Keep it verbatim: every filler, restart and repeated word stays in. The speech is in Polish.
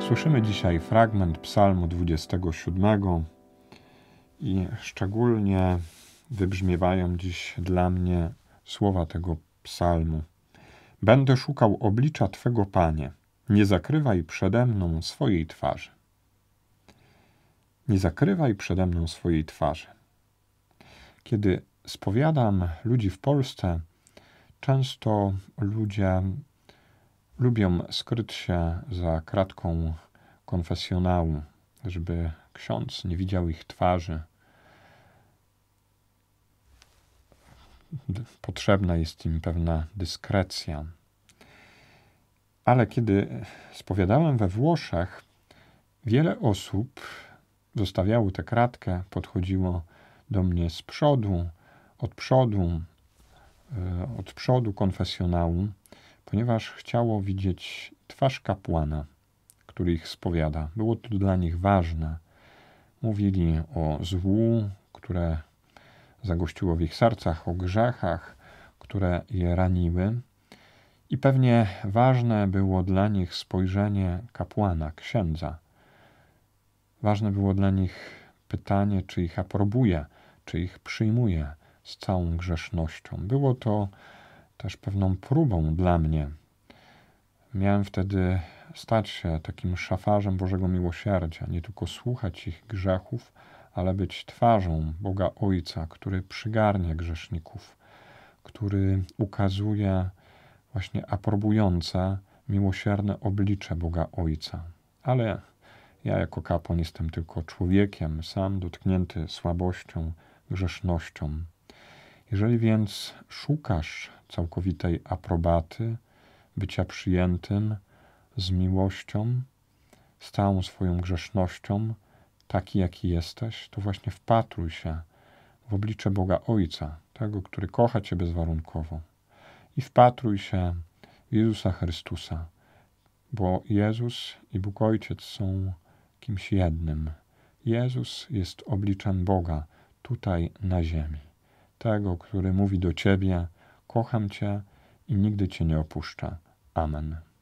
Słyszymy dzisiaj fragment Psalmu dwudziestego siódmego i szczególnie wybrzmiewają dziś dla mnie słowa tego psalmu. Będę szukał oblicza Twego, Panie, nie zakrywaj przede mną swojej twarzy. Nie zakrywaj przede mną swojej twarzy. Kiedy spowiadam ludzi w Polsce, często ludzie lubią skryć się za kratką konfesjonału, żeby ksiądz nie widział ich twarzy. Potrzebna jest im pewna dyskrecja. Ale kiedy spowiadałem we Włoszech, wiele osób zostawiało tę kratkę, podchodziło do mnie z przodu, od przodu, od przodu konfesjonału, ponieważ chciało widzieć twarz kapłana, który ich spowiada. Było to dla nich ważne. Mówili o złu, które zagościło w ich sercach, o grzechach, które je raniły. I pewnie ważne było dla nich spojrzenie kapłana, księdza. Ważne było dla nich pytanie, czy ich aprobuje, czy ich przyjmuje z całą grzesznością. Było to też pewną próbą dla mnie. Miałem wtedy stać się takim szafarzem Bożego Miłosierdzia, nie tylko słuchać ich grzechów, ale być twarzą Boga Ojca, który przygarnia grzeszników, który ukazuje właśnie aprobujące, miłosierne oblicze Boga Ojca. Ale ja jako kapłan jestem tylko człowiekiem, sam dotknięty słabością, grzesznością. Jeżeli więc szukasz całkowitej aprobaty, bycia przyjętym z miłością, z całą swoją grzesznością, taki jaki jesteś, to właśnie wpatruj się w oblicze Boga Ojca, tego, który kocha Cię bezwarunkowo. I wpatruj się w Jezusa Chrystusa, bo Jezus i Bóg Ojciec są kimś jednym. Jezus jest obliczem Boga tutaj na ziemi. Tego, który mówi do Ciebie: kocham Cię i nigdy Cię nie opuszczę. Amen.